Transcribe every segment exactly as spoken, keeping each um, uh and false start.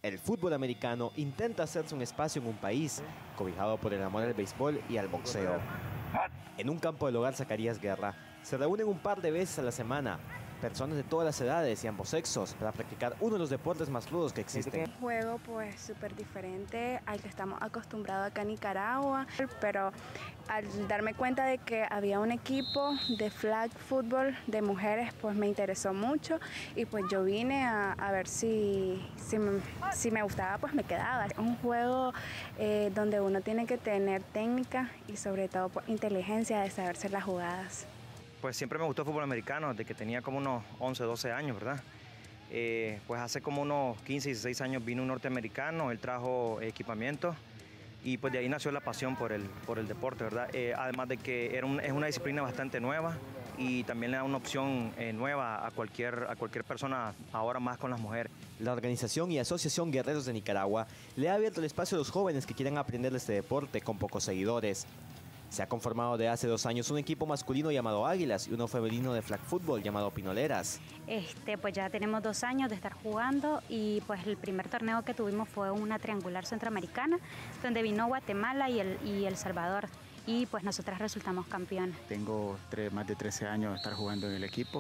El fútbol americano intenta hacerse un espacio en un país cobijado por el amor al béisbol y al boxeo. En un campo del hogar Zacarías Guerra se reúnen un par de veces a la semana personas de todas las edades y ambos sexos para practicar uno de los deportes más rudos que existen. Un juego pues súper diferente al que estamos acostumbrados acá en Nicaragua, pero al darme cuenta de que había un equipo de flag football de mujeres, pues me interesó mucho y pues yo vine a, a ver si, si, me, si me gustaba, pues me quedaba. Es un juego eh, donde uno tiene que tener técnica y sobre todo pues, inteligencia de saber hacer las jugadas. Pues siempre me gustó el fútbol americano, desde que tenía como unos once, doce años, ¿verdad? Eh, pues hace como unos quince, dieciséis años vino un norteamericano, él trajo equipamiento y pues de ahí nació la pasión por el, por el deporte, ¿verdad? Eh, además de que era un, es una disciplina bastante nueva y también le da una opción eh, nueva a cualquier, a cualquier persona, ahora más con las mujeres. La organización y Asociación Guerreros de Nicaragua le ha abierto el espacio a los jóvenes que quieran aprender de este deporte con pocos seguidores. Se ha conformado de hace dos años un equipo masculino llamado Águilas y uno femenino de flag football llamado Pinoleras. Este, pues ya tenemos dos años de estar jugando y pues el primer torneo que tuvimos fue una triangular centroamericana donde vino Guatemala y El, y El Salvador y pues nosotras resultamos campeones. Tengo tres, más de trece años de estar jugando en el equipo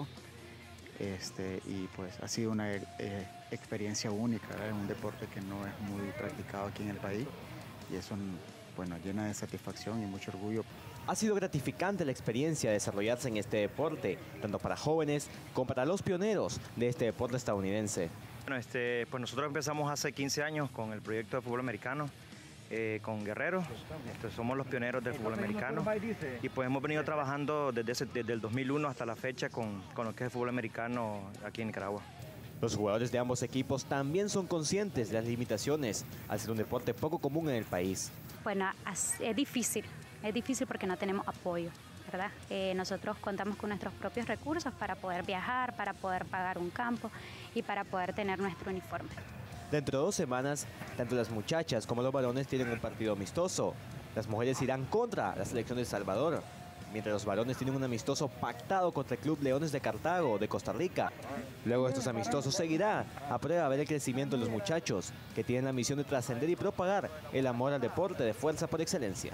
este, y pues ha sido una eh, experiencia única, ¿verdad? Un deporte que no es muy practicado aquí en el país y eso bueno, llena de satisfacción y mucho orgullo. Ha sido gratificante la experiencia de desarrollarse en este deporte, tanto para jóvenes como para los pioneros de este deporte estadounidense. Bueno, este, pues nosotros empezamos hace quince años con el proyecto de fútbol americano, eh, con Guerreros. Este, somos los pioneros del fútbol americano y pues hemos venido trabajando desde, ese, desde el dos mil uno hasta la fecha con, con lo que es el fútbol americano aquí en Nicaragua. Los jugadores de ambos equipos también son conscientes de las limitaciones al ser un deporte poco común en el país. Bueno, es difícil, es difícil porque no tenemos apoyo, ¿verdad? Eh, nosotros contamos con nuestros propios recursos para poder viajar, para poder pagar un campo y para poder tener nuestro uniforme. Dentro de dos semanas, tanto las muchachas como los varones tienen un partido amistoso. Las mujeres irán contra la selección de El Salvador, mientras los varones tienen un amistoso pactado contra el Club Leones de Cartago, de Costa Rica. Luego de estos amistosos seguirá a prueba de ver el crecimiento de los muchachos, que tienen la misión de trascender y propagar el amor al deporte de fuerza por excelencia.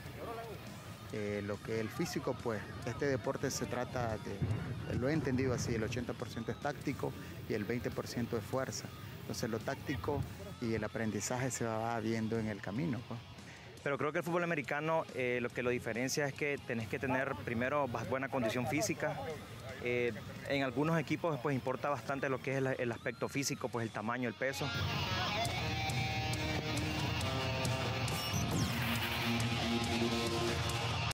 Eh, lo que el físico, pues, este deporte se trata de, lo he entendido así, el ochenta por ciento es táctico y el veinte por ciento es fuerza. Entonces lo táctico y el aprendizaje se va viendo en el camino, pues. Pero creo que el fútbol americano eh, lo que lo diferencia es que tenés que tener primero buena condición física. Eh, en algunos equipos pues importa bastante lo que es el, el aspecto físico, pues el tamaño, el peso.